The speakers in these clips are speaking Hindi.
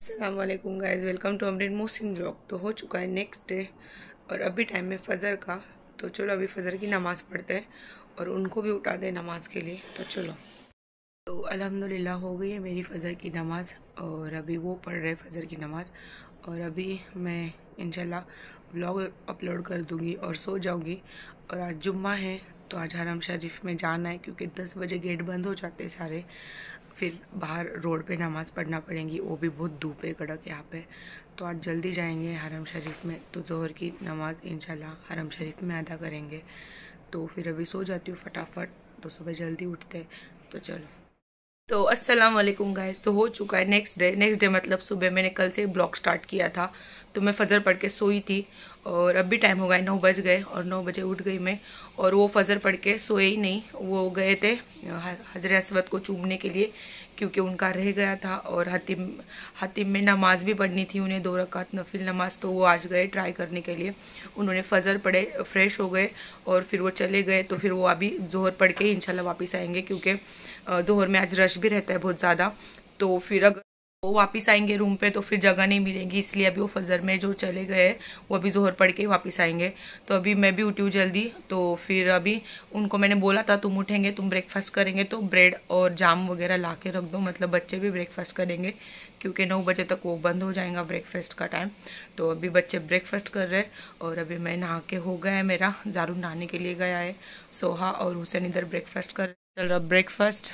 अस्सलाम वालेकुम guys, welcome to Amreen Mohsin vlog. तो हो चुका है नेक्स्ट डे और अभी टाइम है फ़जर का। तो चलो अभी फ़जर की नमाज़ पढ़ते हैं और उनको भी उठा दें नमाज के लिए। तो चलो, तो अल्हम्दुलिल्लाह हो गई है मेरी फ़जर की नमाज़ और अभी वो पढ़ रहे फ़जर की नमाज़ और अभी मैं इंशाल्लाह व्लॉग अपलोड कर दूँगी और सो जाऊँगी। और आज जुम्मा है तो आज हरम शरीफ में जाना है क्योंकि 10 बजे गेट बंद हो जाते हैं सारे, फिर बाहर रोड पे नमाज़ पढ़ना पड़ेगी, वो भी बहुत धूप है कड़क यहाँ पे। तो आज जल्दी जाएंगे हरम शरीफ में, तो ज़ोहर की नमाज़ इंशाल्लाह हरम शरीफ में अदा करेंगे। तो फिर अभी सो जाती हूँ फटाफट, तो सुबह जल्दी उठते। तो चलो, तो अस्सलाम वालेकुम गाइस। तो हो चुका है नेक्स्ट डे मतलब सुबह मैंने कल से ब्लॉग स्टार्ट किया था। तो मैं फ़जर पढ़ के सोई थी और अभी टाइम हो गया 9 बज गए और 9 बजे उठ गई मैं। और वो फ़जर पढ़ के सोए ही नहीं, वो गए थे हजरत अस्वद को चूमने के लिए क्योंकि उनका रह गया था। और हतीम में नमाज भी पढ़नी थी उन्हें, 2 रकात नफिल नमाज। तो वो आज गए ट्राई करने के लिए, उन्होंने फ़जर पढ़े, फ्रेश हो गए और फिर वो चले गए। तो फिर वो अभी जोहर पढ़ के ही इंशाल्लाह वापस आएंगे क्योंकि जोहर में आज रश भी रहता है बहुत ज़्यादा। तो फिर अगर वो वापस आएंगे रूम पे तो फिर जगह नहीं मिलेगी, इसलिए अभी वो फजर में जो चले गए वो अभी जोहर पढ़ के वापस आएंगे। तो अभी मैं भी उठी हूँ जल्दी। तो फिर अभी उनको मैंने बोला था तुम उठेंगे, तुम ब्रेकफास्ट करेंगे तो ब्रेड और जाम वगैरह ला के रख दो, मतलब बच्चे भी ब्रेकफास्ट करेंगे क्योंकि 9 बजे तक वो बंद हो जाएगा ब्रेकफास्ट का टाइम। तो अभी बच्चे ब्रेकफास्ट कर रहे हैं और अभी मैं नहा के हो गया है, मेरा जारू नहाने के लिए गया है, सोहा और हुसैन इधर ब्रेकफास्ट कर चल रहा ब्रेकफास्ट।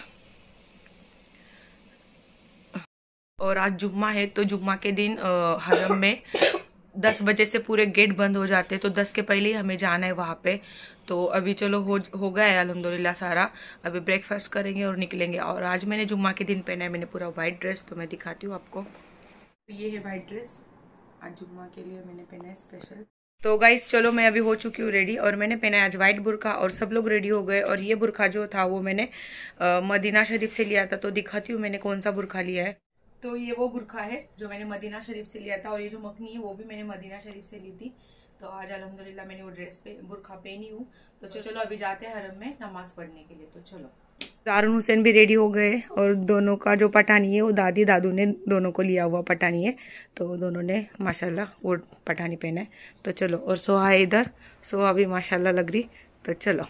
और आज जुम्मा है तो जुम्मा के दिन हरम में 10 बजे से पूरे गेट बंद हो जाते हैं, तो 10 के पहले ही हमें जाना है वहाँ पे। तो अभी चलो हो गया है अल्हम्दुलिल्लाह सारा, अभी ब्रेकफास्ट करेंगे और निकलेंगे। और आज मैंने जुम्मा के दिन पहना है मैंने पूरा वाइट ड्रेस, तो मैं दिखाती हूँ आपको। तो ये है वाइट ड्रेस, आज जुम्मा के लिए मैंने पहना है स्पेशल। तो गाइस चलो, मैं अभी हो चुकी हूँ रेडी और मैंने पहना है आज वाइट बुरखा और सब लोग रेडी हो गए। और ये बुरखा जो था वो मैंने मदीना शरीफ से लिया था, तो दिखाती हूँ मैंने कौन सा बुरखा लिया है। तो ये वो बुरखा है जो मैंने मदीना शरीफ से लिया था और ये जो मखनी है वो भी मैंने मदीना शरीफ से ली थी। तो आज अल्हम्दुलिल्लाह मैंने वो ड्रेस पे बुरखा पहनी हूँ। तो चलो अभी जाते हैं हरम में नमाज पढ़ने के लिए। तो चलो, दारुन हुसैन भी रेडी हो गए और दोनों का जो पठानी है वो दादी दादू ने दोनों को लिया हुआ पठानी है, तो दोनों ने माशाल्लाह वो पठानी पहना है। तो चलो, और सोहा है इधर, सोहा भी माशाल्लाह लग रही। तो चलो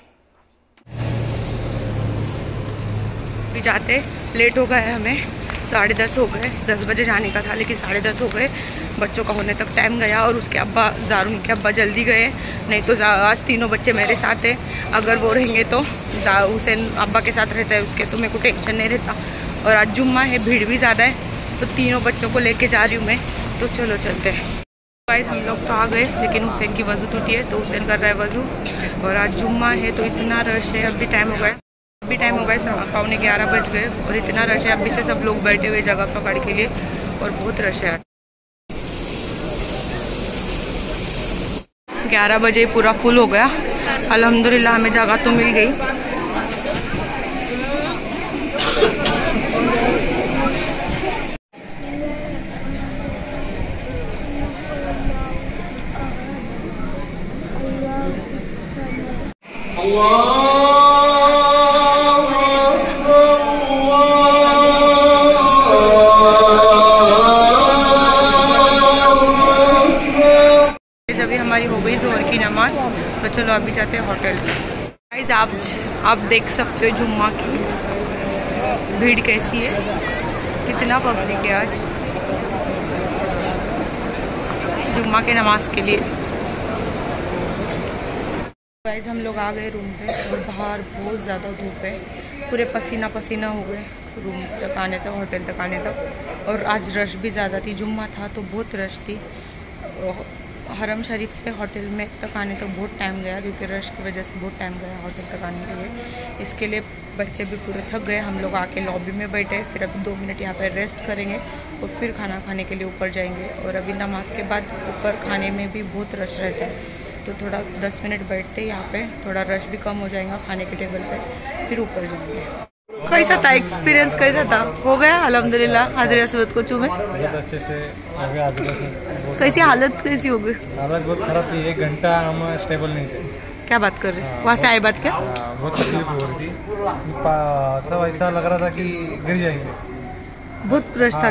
अभी जाते, लेट हो गया है हमें, 10:30 हो गए, 10 बजे जाने का था लेकिन 10:30 हो गए, बच्चों का होने तक टाइम गया। और उसके अब्बा जारून के अब्बा जल्दी गए, नहीं तो आज तीनों बच्चे मेरे साथ हैं, अगर वो रहेंगे तो हुसैन अब्बा के साथ रहता है उसके, तो मेरे को टेंशन नहीं रहता। और आज जुम्मा है, भीड़ भी ज़्यादा है, तो तीनों बच्चों को लेके जा रही हूँ मैं। तो चलो चलते हैं। गाइस हम लोग तो आ गए लेकिन हुसैन की वज़ू टूटी है तो हुसैन कर रहा है वज़ू। और आज जुम्मा है तो इतना रश है, अभी टाइम हो गया 11:15 बज गए और इतना रश है, अभी से सब लोग बैठे हुए जगह पकड़ के लिए और बहुत रश है। 11 बजे पूरा फुल हो गया, अल्हम्दुलिल्लाह हमें जगह तो मिल गई। अभी हमारी हो गई जोहर की नमाज, तो चलो अभी जाते हैं होटल। गाइस आप देख सकते हो जुम्मा की भीड़ कैसी है, कितना पब्लिक है आज जुम्मा के नमाज के लिए। गाइस हम लोग आ गए रूम पे और बाहर बहुत ज़्यादा धूप है, पूरे पसीना पसीना हो गए रूम तक आने तक, होटल तक आने तक। और आज रश भी ज़्यादा थी, जुम्मा था तो बहुत रश थी। हरम शरीफ से होटल में तक आने तक बहुत टाइम गया क्योंकि रश की वजह से बहुत टाइम गया होटल तक आने के लिए। इसके लिए बच्चे भी पूरे थक गए, हम लोग आके लॉबी में बैठे, फिर अभी 2 मिनट यहाँ पर रेस्ट करेंगे और फिर खाना खाने के लिए ऊपर जाएंगे। और अभी नमाज के बाद ऊपर खाने में भी बहुत रश रहता है, तो थोड़ा 10 मिनट बैठते यहाँ पे, थोड़ा रश भी कम हो जाएगा खाने के टेबल पे, फिर ऊपर जाएंगे। कैसा था एक्सपीरियंस, कैसा था? हो गया अल्हम्दुलिल्लाह, हजरत अस्वद को चूमे बहुत अच्छे से हो गया। कैसी हालत कैसी हो गई? हालत बहुत खराब थी, 1 घंटा हम स्टेबल नहीं थे। क्या बात कर रहे हैं? वहाँ से आए बात क्या? बहुत तकलीफ हो रही थी, तो ऐसा लग रहा था कि गिर जाएंगे। बहुत रश था क्या?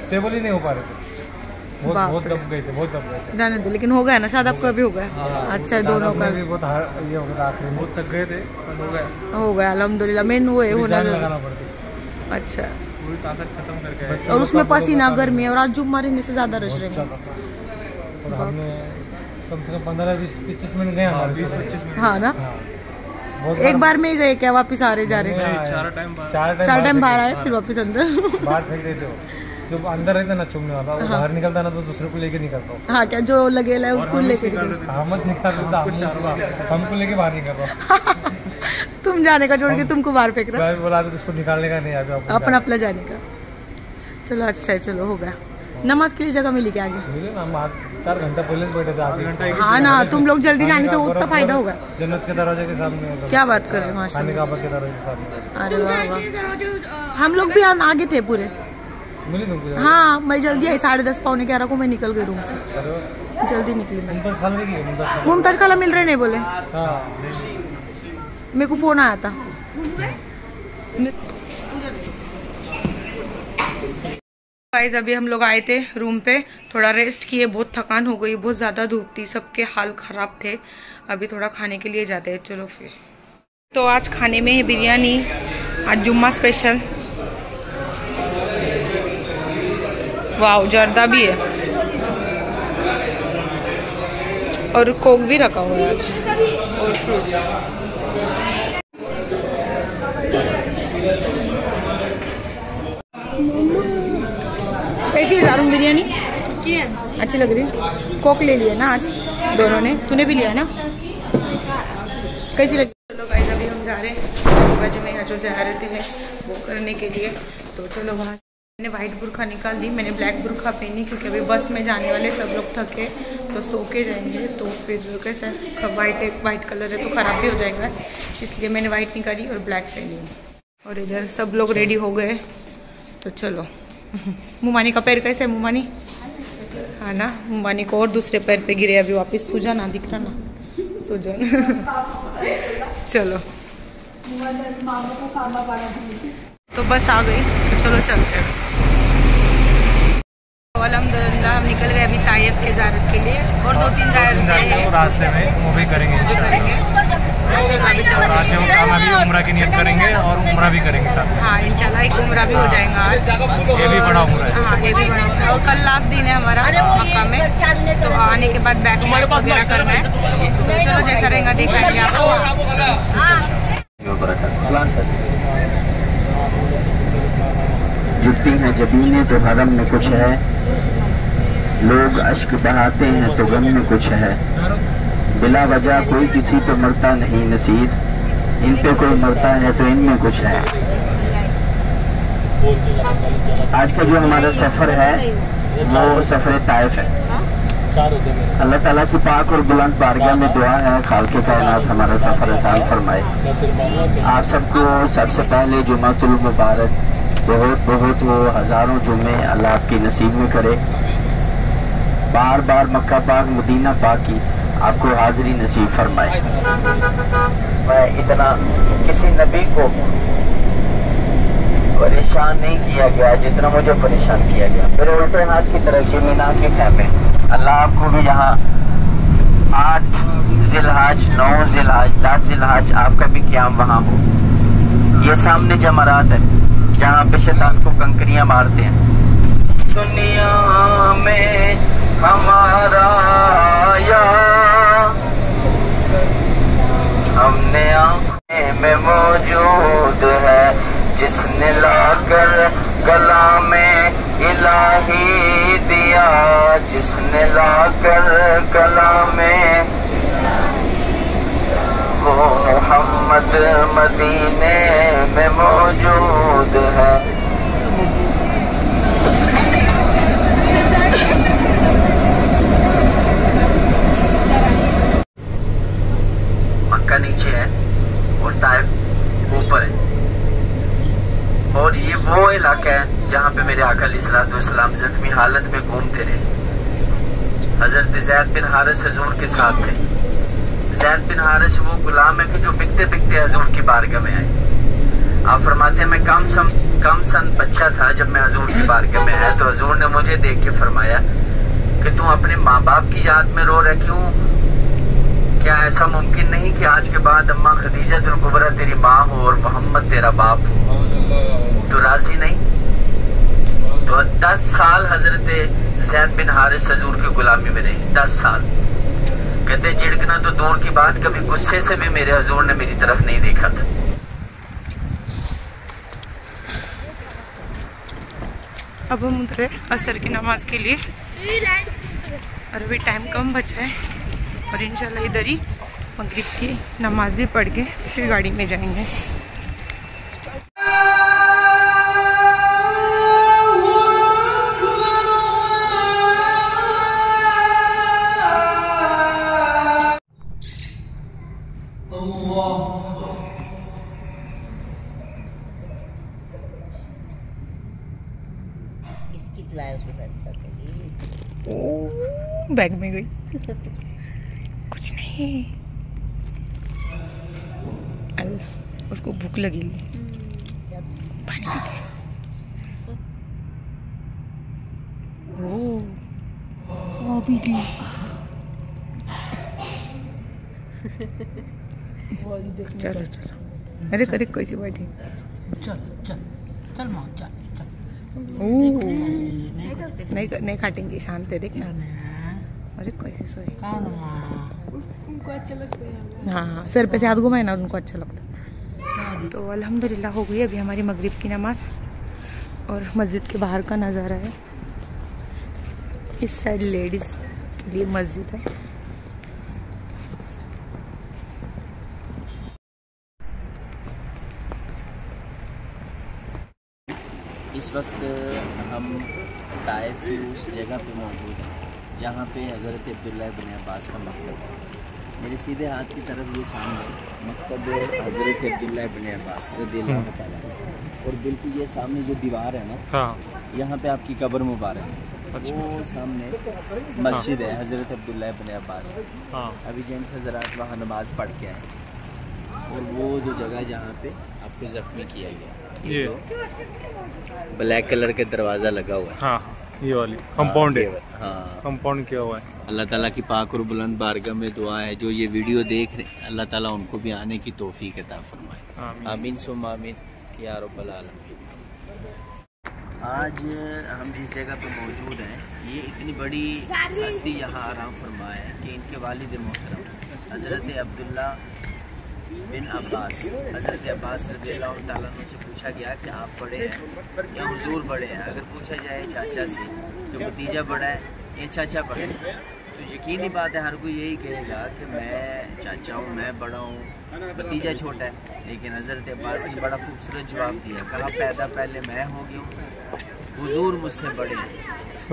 स्टेबल ही नहीं हो पा रहे थे, बहुत दब गए थे, बहुत दब गए थे। जाने दो, लेकिन हो गया ना शायद आपको अभी हो गया। अच्छा दोनों का भी बहुत ये हो गया, आखिरी में बहुत थक गए थे, हो गया अल्हम्दुलिल्लाह। मेन वो है होना लगाना पड़ती। अच्छा पूरी ताकत खत्म करके और उसमें पसीना गर्मी है और आज जुम्मा रहने से ज्यादा रश रहेंगे। और हमने कम से कम 15-20-25 मिनट गए, 20-25 मिनट। हाँ ना, एक बार में ही गए क्या? वापस आ रहे जा रहे? चार टाइम बाहर आए फिर वापस अंदर बाहर फेंक देते हो। जो अंदर रहता ना चुमने वाला, वो बाहर निकलता ना तो दूसरे को लेके निकलता हूँ। हाँ क्या, जो लगेला है उसको लेके मत निकाल, हमको लेके बाहर निकल रहा तुम जाने का छोड़ के तुमको बाहर फेंक रहा है। बोला उसको निकालने का नहीं, अभी अपना अपना जाने का। चलो अच्छा है, चलो हो गया। नमाज के लिए जगह मिली क्या आगे? मिले ना, हम 4 घंटा पहले बैठे थे। हाँ ना, तुम लोग जल्दी जाने से उतना फायदा होगा। जन्नत के दरवाजे के सामने। क्या बात कर रहे हैं, माशाल्लाह। खाने काबा के दरवाजे के सामने। अरे वाह वाह, हम लोग भी आगे थे पूरे। मिली तुमको? हाँ मैं जल्दी आई, 10:30 पौने 11 को मैं निकल गई रूम से, जल्दी निकली मैं। मुमताज खाला मिल रहे नहीं बोले, मेरे को फोन आया था। गाइस अभी हम लोग आए थे रूम पे, थोड़ा रेस्ट किए, बहुत थकान हो गई, बहुत ज़्यादा धूप थी, सबके हाल ख़राब थे। अभी थोड़ा खाने के लिए जाते हैं, चलो फिर। तो आज खाने में है बिरयानी, आज जुम्मा स्पेशल। वाह, जर्दा भी है और कोक भी रखा हुआ है आज, और फ्रूट्स। कैसी है दारुन बिरयानी? अच्छी लग रही है। कोक ले लिया ना आज दोनों ने, तूने भी लिया ना? कैसी लगी? चलो गाइस अभी हम जा रहे हैं बाजू में यहाँ जो जा रहे थे वो करने के लिए, तो चलो वहाँ। मैंने वाइट बुरखा निकाल दी, मैंने ब्लैक बुरखा पहनी क्योंकि अभी बस में जाने वाले सब लोग थके तो सो के जाएंगे, तो फिर कैसा वाइट कलर है तो ख़राब भी हो जाएगा, इसलिए मैंने वाइट निकाली और ब्लैक पहनी। और इधर सब लोग रेडी हो गए, तो चलो। मुमानी का पैर कैसे है मुमानी? हाँ ना, मुमानी को और दूसरे पैर पे गिरे, अभी वापस सूजा ना, दिख रहा ना सूजन। चलो तो बस आ गई, तो चलो चलते हैं। अल्हम्दुलिल्लाह हम निकल गए अभी ताइफ के ज़ियारत के लिए, और 2-3 ज़ियारत हैं रास्ते में, वो भी करेंगे इंशाल्लाह। आज हम अभी उम्रा की नियत करेंगे और उम्रा भी करेंगे साथ। हाँ इंशाल्लाह एक उम्रा भी हो जाएगा आज, ये भी बड़ा उम्रा है। हाँ ये भी बड़ा उम्रा है, और कल लास्ट दिन है हमारा मक्का में, तो आने के बाद बैक वगैरह करना है, तो चलो जैसा रहेगा देखेंगे आपको। जुटती हैं जबीने तो हरम में कुछ है, लोग अश्क बहाते हैं तो गम में कुछ है, बिला वजह कोई किसी पे मरता नहीं नसीर, इन पे कोई मरता है तो इनमें कुछ है। आज का जो हमारा सफ़र है वो सफ़र ताइफ है। अल्लाह ताला की पाक और बुलंद बारगाह में दुआ है खालिक़ कायनात हमारा सफ़र आसान फरमाए। आप सबको सबसे पहले जुमातुल मुबारक बहुत वो हज़ारों जुम्मे अल्लाह आपकी नसीब में करे। बार बार मक्का पाक मदीना पाक की आपको हाज़िरी नसीब फरमाए। मैं इतना किसी नबी को परेशान नहीं किया गया जितना मुझे परेशान किया गया। मेरे उल्टे हाथ की तरफ से मीना के खैमे, अल्लाह आपको भी यहाँ 8 ज़िलहज 9 ज़िलहज 10 ज़िलहज आपका भी क़याम वहाँ हो। ये सामने जमरात है जहाँ पे शैतान को कंकरियां मारते हैं। दुनिया में हमारा या हमने आँखें में मौजूद है, जिसने लाकर कलामे इलाही दिया, जिसने लाकर कलामे वो मोहम्मद मदीने में मौजूद है। मक्का नीचे है और ताइफ ऊपर है, और ये वो इलाका है जहाँ पे मेरे आका अलैहिस्सलाम जख्मी हालत में घूमते रहे। हजरत ज़ैद बिन हारिस हुजूर के साथ थे। ज़ैद बिन हारिस वो गुलाम है कि जो बिकते बिकते हुजूर की बारगाह में आए। आप फरमाते हैं मैं कम सन बच्चा था जब मैं हजूर की बारगाह में आया, तो हजूर ने मुझे देख के फरमाया कि तू अपने माँ बाप की याद में रो रहा क्यों? क्या ऐसा मुमकिन नहीं कि आज के बाद अम्मा खदीजा तुल कुबरा तेरी माँ हो और मोहम्मद तेरा बाप हो? तो राजी नहीं? तो 10 साल हजरत ज़ैद बिन हारिस हजूर की गुलामी में रहे, 10 साल। कहते झिड़कना तो दूर की बात, कभी गुस्से से भी मेरे हजूर ने मेरी तरफ नहीं देखा था। अब हम उतरे असर की नमाज के लिए और अभी टाइम कम बचा है और इंशाल्लाह इधर ही मगरिब की नमाज भी पढ़ के फिर गाड़ी में जाएंगे। बैग में गई कुछ नहीं, अल्लाह उसको भूख लगी, पानी पीते। ओ भी दी चलो चलो, अरे करे कोई सी बैठी, चल चल चल माँ चल चल। नहीं काटेंगे, शांत है देखना। अरे कैसे सोए, उनको अच्छा लगता है। हाँ सर पे से हाथ घुमाए ना, उनको अच्छा लगता है। तो अल्हम्दुलिल्लाह हो गई अभी हमारी मगरिब की नमाज और मस्जिद के बाहर का नज़ारा है। इस साइड लेडीज़ के लिए मस्जिद है। इस वक्त हम ताइफ की उस जगह पे मौजूद हैं जहाँ पे हज़रत अब्दुल्लाह बिन अब्बास का मकतब है। मेरे सीधे हाथ की तरफ ये सामने मकतब हज़रत अब्दुल्लाह बिन अब्बास रज़ियल्लाहु तआला, और बिल्कुल ये सामने जो दीवार है ना, यहाँ पे आपकी कब्र मुबारक है। वो सामने मस्जिद है हज़रत अब्दुल्लाह बिन अब्बास। अभी जेंट्स हज़रात वहाँ नमाज़ पढ़ के आए, और वो जो जगह जहाँ पे आपको ज़ख्मी किया गया, ये तो ब्लैक कलर का दरवाज़ा लगा हुआ है। हाँ ये वाली कंपाउंड है। हाँ कंपाउंड किया हुआ है। अल्लाह ताला की पाक और बुलंद बारगाह में दुआ है जो ये वीडियो देख रहे हैं, अल्लाह ताला उनको भी आने की तौफीक अता फरमाए। आमीन सुम्मा आमीन या रब्बल आलमीन। आज हम जिस जगह पे मौजूद हैं, ये इतनी बड़ी हस्ती यहाँ आराम फरमाया है कि इनके वालिद मोहतरम हज़रत अब्दुल्ला बिन अब्बास, हज़रत अब्बास रज़ियल्लाहु तआला अन्हु से पूछा गया कि आप बड़े हैं या हुजूर बड़े हैं? अगर पूछा जाए चाचा से तो भतीजा बड़ा है या चाचा बड़ा है, तो यकीनी बात है हर कोई यही कहेगा कि मैं चाचा हूँ, मैं बड़ा हूँ, भतीजा छोटा है। लेकिन हज़रत अब्बास ने बड़ा खूबसूरत जवाब दिया, कहा पैदा पहले मैं हो गया हूँ, हुजूर मुझसे बड़े हैं।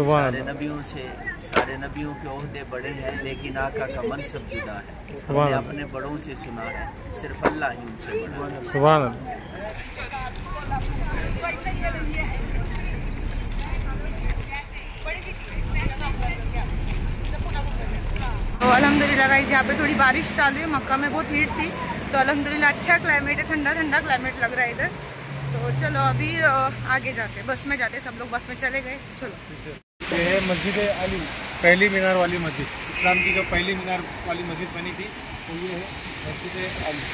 सारे नबियों के ओहदे बड़े हैं, लेकिन आका का मनसब जुदा है। हमने अपने बड़ों से सुना है, सिर्फ अल्लाह ही उनसे बड़ा है। सुभान तो अल्हम्दुलिल्लाह गाइस, यहाँ पे थोड़ी बारिश चालू है। मक्का में बहुत हीट थी, तो अल्हम्दुलिल्लाह अच्छा क्लाइमेट है, ठंडा ठंडा क्लाइमेट लग रहा है इधर। तो चलो अभी आगे जाते हैं, बस में जाते हैं, सब लोग बस में चले गए। चलो ये है मस्जिद अली, पहली मीनार वाली मस्जिद, इस्लाम की जो पहली मीनार वाली मस्जिद बनी थी, तो ये है मस्जिद अली।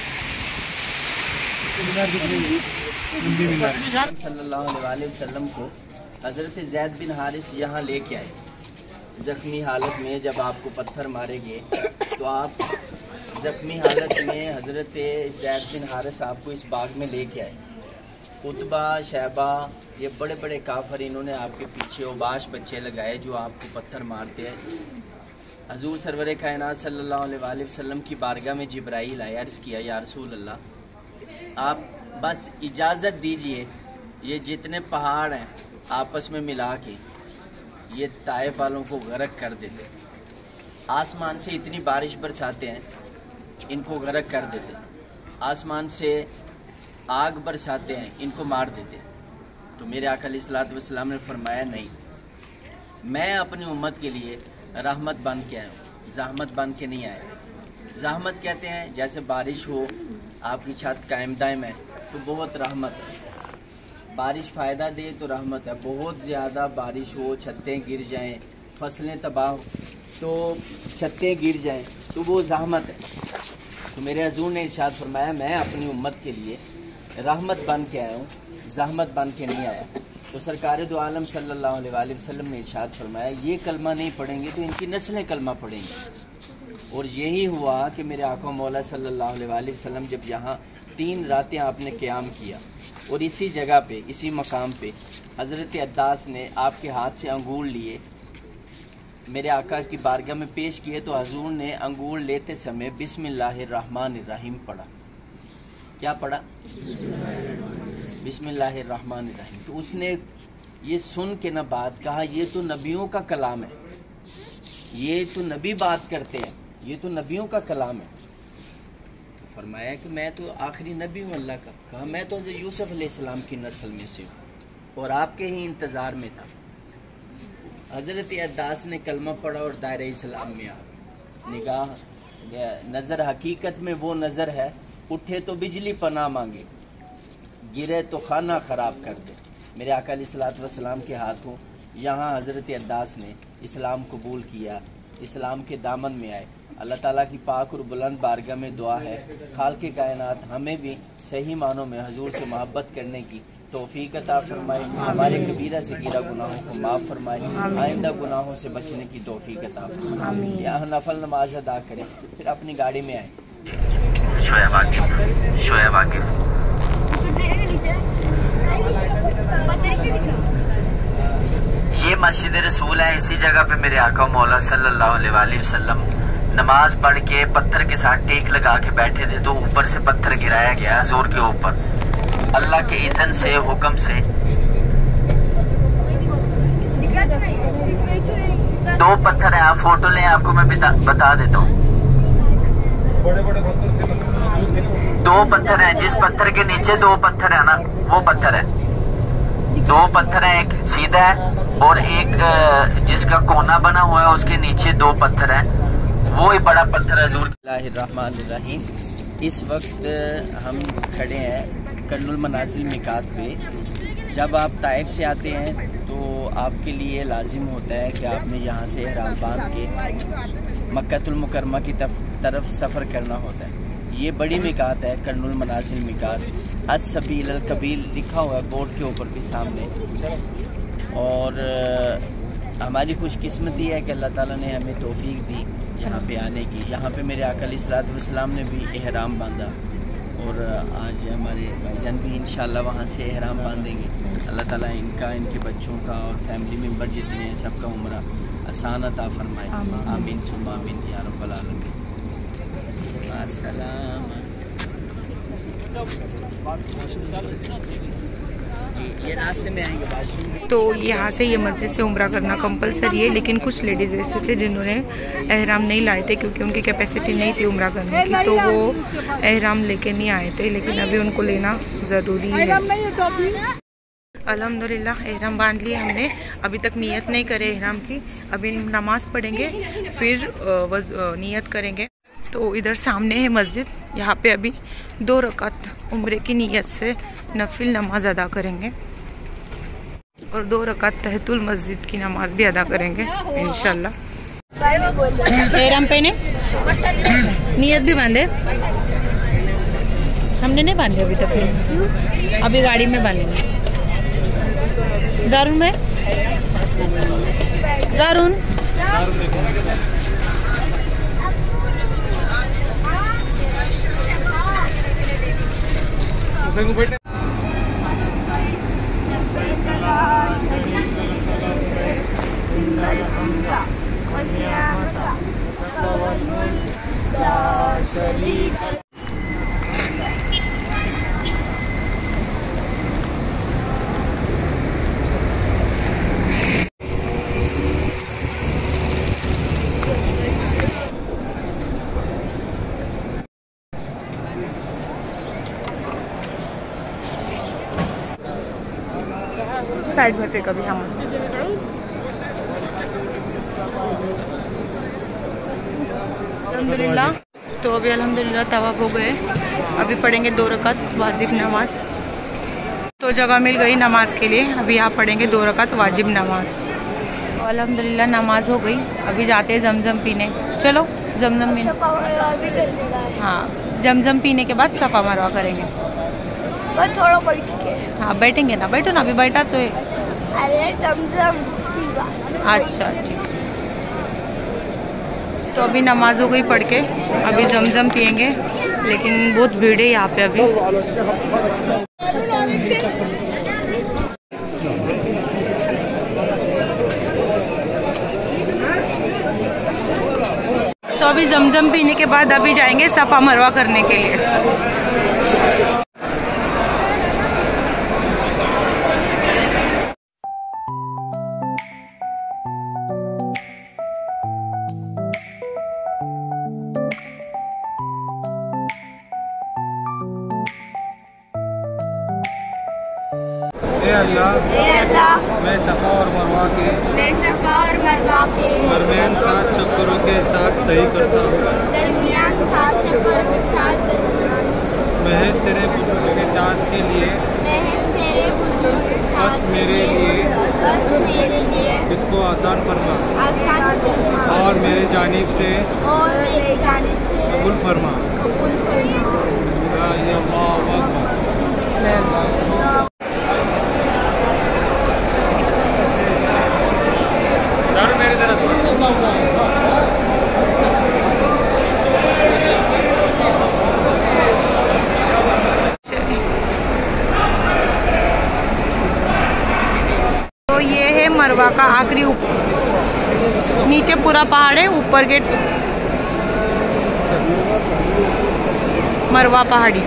मीनार सल्लल्लाहु अलैहि वसल्लम को हज़रत ज़ैद बिन हारिस यहाँ लेके आए ज़ख्मी हालत में। जब आपको पत्थर मारेंगे तो आप ज़ख्मी हालत में हज़रत ज़ैद बिन हारिस आपको इस बाग में लेके आए। उतबा शैबा ये बड़े बड़े काफर, इन्होंने आपके पीछे उबाश बच्चे लगाए जो आपको पत्थर मारते हैं। हजूर सरवर कायनात सल्लल्लाहु अलैहि वसल्लम की बारगाह में जिब्राईल आया, अर्ज़ किया या रसूल अल्लाह, आप बस इजाज़त दीजिए ये जितने पहाड़ हैं आपस में मिला के ये ताइफ वालों को गर्क कर देते, आसमान से इतनी बारिश बरसाते हैं इनको गर्क कर देते, आसमान से आग बरसाते हैं इनको मार देते। तो मेरे आका अलैहिस्सलातु वस्सलाम ने फरमाया नहीं, मैं अपनी उम्मत के लिए रहमत बन के आया हूँ, ज़हमत बन के नहीं आया। ज़हमत कहते हैं जैसे बारिश हो, आपकी छत कायम दायम है तो बहुत रहमत है। बारिश फ़ायदा दे तो रहमत है। बहुत ज़्यादा बारिश हो, छतें गिर जाएं, फसलें तबाह हो, तो छतें गिर जाएं तो वो ज़हमत है। तो मेरे हजूर ने इरशाद फरमाया, मैं अपनी उम्मत के लिए रहमत बन के आया हूँ, ज़हमत बन के नहीं आया। तो सरकार दो आलम सल्लल्लाहु अलैहि वसल्लम ने इरशाद फरमाया, ये कलमा नहीं पढ़ेंगे तो इनकी नस्लें कलमा पढ़ेंगी। और यही हुआ कि मेरे आका मौला सल्लल्लाहु अलैहि वसल्लम जब यहाँ 3 रातें आपने क़याम किया और इसी जगह पे, इसी मकाम पे हज़रत अद्दास ने आपके हाथ से अंगूर लिए, मेरे आका की बारगाह में पेश किए, तो हजूर ने अंगूर लेते समय बिस्मिल्लाहिर्रहमानिर्रहीम पढ़ा। क्या पढ़ा? बिस्मिल्लाहिर्रहमानिर्रहीम। तो उसने ये सुन के ना बात कहा, ये तो नबियों का कलाम है, ये तो नबी बात करते हैं, ये तो नबियों का कलाम है। तो फरमाया कि मैं तो आखिरी नबी हूँ अल्लाह का। कहा मैं तो हज़रत यूसुफ अलैहिस्सलाम की नस्ल में से हूँ और आपके ही इंतज़ार में था। हज़रत अद्दास ने कलमा पढ़ा और दायरे इस्लाम में आ। निगाह नज़र हकीकत में वो नज़र है, उठे तो बिजली पनाह मांगे, गिरे तो खाना ख़राब कर दे। मेरे आका अलैहिस्सलातु वस्सलाम के हाथों यहाँ हज़रत अद्दास ने इस्लाम कबूल किया, इस्लाम के दामन में आए। अल्लाह ताला की पाक और बुलंद बारगाह में दुआ है, खालिक़े कायनात हमें भी सही मानों में हजूर से मोहब्बत करने की तौफीक अता फरमाए, हमारे कबीरा सगीरा गुनाहों को माफ़ फरमाए, आइंदा गुनाहों से बचने की तौफीक अता फरमाए। यहाँ नफल नमाज अदा करें, फिर अपनी गाड़ी में आए। शोएब वाकिफ ये मस्जिद रसूल है। इसी जगह पे मेरे आका मौला सल्लल्लाहु अलैहि वसल्लम नमाज पढ़ के पत्थर के साथ टेक लगा के बैठे थे, तो ऊपर से पत्थर गिराया गया हजूर के ऊपर अल्लाह के इज़्ज़न से, हुक्म से। 2 पत्थर है, आप फोटो लें, आपको मैं बता देता हूँ। 2 पत्थर है, जिस पत्थर के नीचे 2 पत्थर है ना, वो पत्थर है। 2 पत्थर है, एक सीधा है और एक जिसका कोना बना हुआ है उसके नीचे 2 पत्थर है, वो ही बड़ा पत्थर है हजूर। बिस्मिल्लाहिर्रहमानिर्रहीम। इस वक्त हम खड़े हैं कर्नुल मनाजिल मिकात पे। जब आप ताइफ से आते हैं तो आपके लिए लाजिम होता है कि आपने यहाँ से ihram बांध के मक्कातुल मुकर्रमा की तरफ सफ़र करना होता है। ये बड़ी मिकात है कर्नुल मनाजिल मिकात, अस-सबील अल-कबील लिखा हुआ है बोर्ड के ऊपर भी सामने। और हमारी खुशकिस्मती है कि अल्लाह ताला ने हमें तौफीक दी यहाँ पे आने की। यहाँ पे मेरे आका अलैहिस्सलातु वस्सलाम ने भी ihram बांधा और आज हमारे भाईजान भी इंशाल्लाह वहाँ से ihram बांधेंगे। अल्लाह ताला इनका, इनके बच्चों का और फैमिली मेम्बर जितने हैं सबका उम्रा आसान अता फरमाए। आमीन सुम्मा आमीन या रब्बल आलमीन। अस्सलाम। ये रास्ते में आएंगे। तो यहाँ से ये मस्जिद से उम्रा करना कंपलसरी है, लेकिन कुछ लेडीज़ ऐसे थे जिन्होंने एहराम नहीं लाए थे क्योंकि उनकी कैपेसिटी नहीं थी उम्रा करने की, तो वो एहराम लेके नहीं आए थे, लेकिन अभी उनको लेना ज़रूरी है। अल्हम्दुलिल्लाह एहराम बांध लिए हमने, अभी तक नियत नहीं करे एहराम की। अभी नमाज़ पढ़ेंगे फिर नियत करेंगे। तो इधर सामने है मस्जिद, यहाँ पे अभी 2 रकात उम्रे की नियत से नफिल नमाज अदा करेंगे और 2 रकात तहतुल मस्जिद की नमाज भी अदा करेंगे इंशाल्लाह। एहराम पहने, नियत भी बांधे, हमने नहीं बांधे अभी तक नहीं, अभी गाड़ी में बांधेंगे। जारून में, जारून साइड में फेंका भी हम। अल्हम्दुलिल्लाह, तो अभी अल्हम्दुलिल्लाह तवाफ हो गए अभी पढ़ेंगे 2 रकात वाजिब नमाज। तो जगह मिल गई नमाज के लिए, अभी यहाँ पढ़ेंगे 2 रकात वाजिब नमाज। तो अल्हम्दुलिल्लाह नमाज हो गई, अभी जाते हैं जमजम पीने। चलो जमजम पीने, हाँ जमजम पीने के बाद सफ़ा मरवा करेंगे। और थोड़ा बैठ के, हाँ बैठेंगे ना, बैठो ना, अभी बैठा तो है। अरे जमजम की बात। अच्छा ठीक। तो अभी नमाज हो गई पढ़ के, अभी जमजम पियेंगे, लेकिन बहुत भीड़ है यहाँ पे अभी। तो अभी जमजम पीने के बाद अभी जाएंगे सफ़ा मरवा करने के लिए। अल्लाह, मैं सफ़ा और मरवा के दरमियान 7 चक्करों के साथ सही करता हूँ। महज तेरे बुजुर्ग के चाँद के लिए, बस मेरे लिए इसको आसान फरमा और मेरे जानिब से कबूल फरमा। बिस्मिल्लाह, अल्लाहु अकबर। मेरी तरफ तो ये है मरवा का आखिरी, नीचे पूरा पहाड़ है, ऊपर के मरवा पहाड़ी।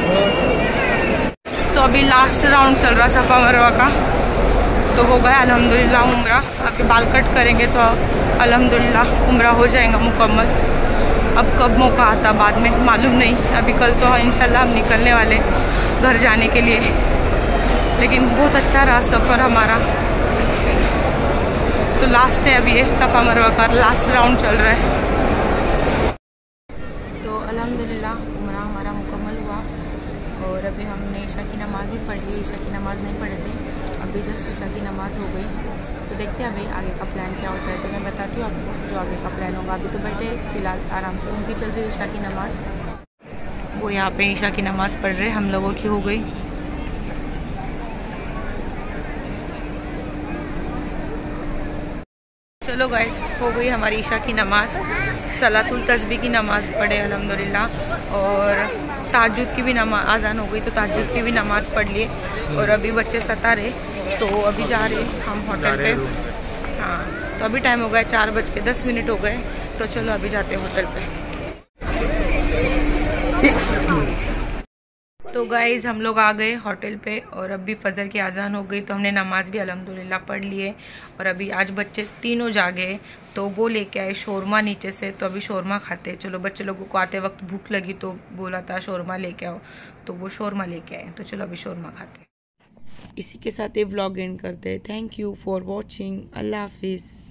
तो अभी लास्ट राउंड चल रहा सफ़ा मरवा का। तो हो गया अल्हम्दुलिल्लाह उम्रा। अभी बाल कट करेंगे तो अल्हम्दुलिल्लाह उम्रा हो जाएगा मुकम्मल। अब कब मौका आता बाद में मालूम नहीं। अभी कल तो इंशाल्लाह हम निकलने वाले घर जाने के लिए, लेकिन बहुत अच्छा रहा सफ़र हमारा। तो लास्ट है अभी ये सफ़ा मरवा का लास्ट राउंड चल रहा है। तो अल्हम्दुलिल्लाह उम्रा हमारा मुकम्मल हुआ और अभी हमने ईशा की नमाज़ भी पढ़ ली। ईशा की नमाज़ नहीं पढ़े थे, अभी जस्ट ईशा की नमाज़ हो गई। तो देखते हैं अभी आगे का प्लान क्या होता है, तो मैं बताती हूँ आपको जो आगे का प्लान होगा। अभी तो बैठे फ़िलहाल आराम से, उनकी चल रही है ईशा की नमाज़, वो यहाँ पे ईशा की नमाज़ पढ़ रहे, हम लोगों की हो गई। चलो गाइस, हो गई हमारी ईशा की नमाज़, सलातुल तस्बीह की नमाज़ पढ़े अल्हम्दुलिल्लाह, और ताज्जुद की भी नमाज आज़ान हो गई तो ताज्जुद की भी नमाज़ पढ़ लिए। और अभी बच्चे सता रहे तो अभी जा रहे हम होटल पे। हाँ तो अभी टाइम हो गया 4:10 हो गए, तो चलो अभी जाते हैं होटल पे। तो गाइज़ हम लोग आ गए होटल पे और अभी फ़जर की आज़ान हो गई, तो हमने नमाज़ भी अल्हम्दुलिल्लाह पढ़ लिए। और अभी आज बच्चे तीनों जागे तो वो लेके आए शोरमा नीचे से, तो अभी शोरमा खाते हैं। चलो बच्चे लोगों को आते वक्त भूख लगी तो बोला था शोरमा लेके आओ, तो वो शोरमा लेके आए, तो चलो अभी शोरमा खाते हैं। इसी के साथ ये व्लॉग एंड करते हैं। Thank you for watching. अल्लाह हाफिज़।